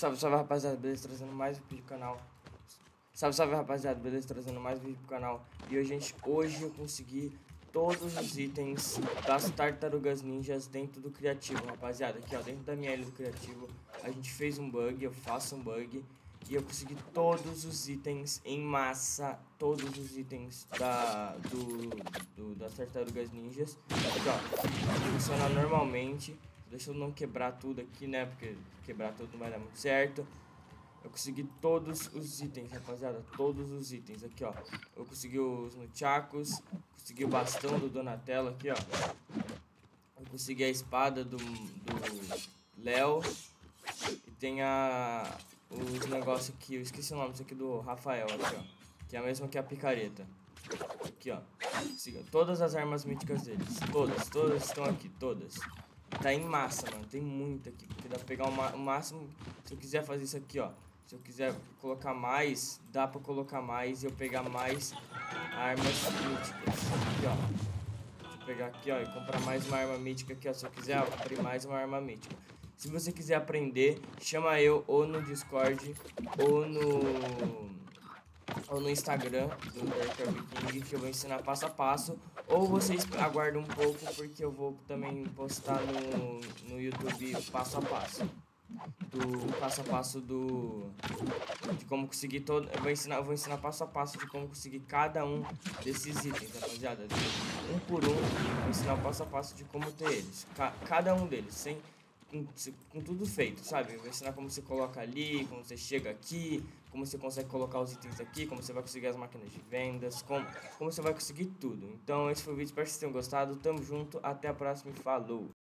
Salve, salve rapaziada, beleza? Trazendo mais um vídeo pro canal. Salve, salve rapaziada, beleza? Trazendo mais um vídeo pro canal. E hoje eu consegui todos os itens das tartarugas ninjas dentro do criativo, rapaziada. Aqui ó, dentro da minha ilha do criativo, a gente fez um bug, eu faço um bug. E eu consegui todos os itens em massa, todos os itens das tartarugas ninjas. Aqui ó, funciona normalmente. Deixa eu não quebrar tudo aqui, né? Porque quebrar tudo não vai dar muito certo. Eu consegui todos os itens, rapaziada. Todos os itens aqui, ó. Eu consegui os nunchakus. Consegui o bastão do Donatello aqui, ó. Eu consegui a espada do Léo. E tem os negócios aqui. Eu esqueci o nome disso aqui do Rafael aqui, ó. Que é a mesma que a picareta. Aqui, ó. Todas as armas míticas deles. Todas estão aqui, todas. Tá em massa, mano. Tem muito aqui. Porque dá pra pegar o máximo. Se eu quiser fazer isso aqui, ó. Se eu quiser colocar mais, dá pra colocar mais e eu pegar mais armas míticas. Aqui, ó. Deixa eu pegar aqui, ó. E comprar mais uma arma mítica aqui, ó. Se eu quiser, ó, comprei mais uma arma mítica. Se você quiser aprender, chama eu ou no Discord ou no Instagram do Dark King, que eu vou ensinar passo a passo, ou vocês aguardam um pouco porque eu vou também postar no YouTube passo a passo de como conseguir todo. Eu vou ensinar passo a passo de como conseguir cada um desses itens, rapaziada. Um por um, vou ensinar o passo a passo de como ter eles, cada um deles, com tudo feito, sabe? Eu vou ensinar como você coloca ali, como você chega aqui, como você consegue colocar os itens aqui, como você vai conseguir as máquinas de vendas, como você vai conseguir tudo. Então esse foi o vídeo, espero que vocês tenham gostado, tamo junto, até a próxima e falou!